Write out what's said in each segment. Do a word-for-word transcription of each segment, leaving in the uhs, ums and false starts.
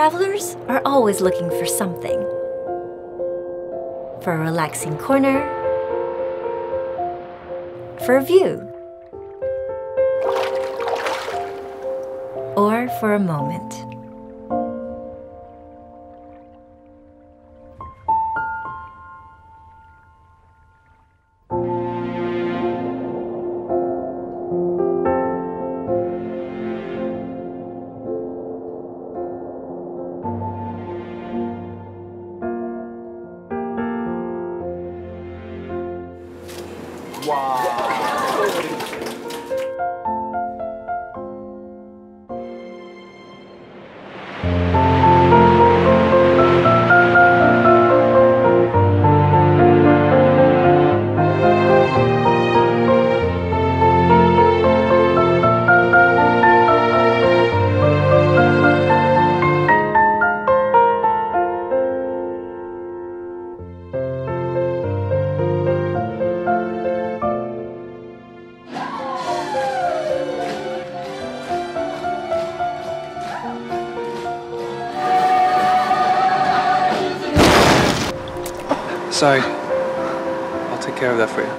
Travelers are always looking for something. For a relaxing corner, for a view, or for a moment. Wow. Sorry. I'll take care of that for you.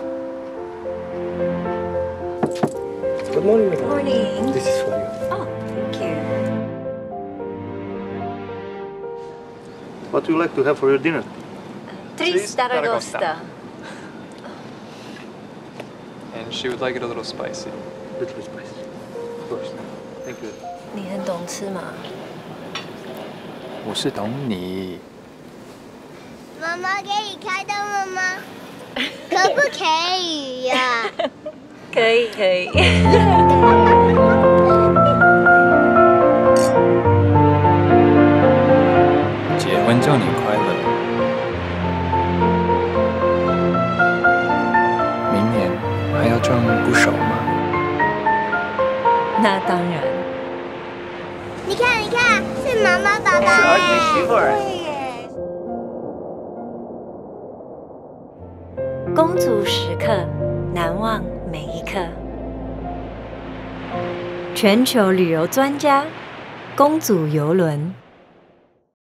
Good morning, madam. Morning. This is for you. Oh, thank you. What do you like to have for your dinner? Tris Aragosta. And she would like it a little spicy. Little bit spicy. Of course. Thank you. 你很懂吃吗？ 我是懂你。 妈妈可以开灯了吗？可不可以呀？ 可以，可以。 结婚周年快乐！明年还要装不熟吗？ 那当然。 你看，你看，是妈妈爸爸。 是儿子媳妇儿。 对耶。 公主时刻，难忘每一刻。全球旅游专家，公主邮轮。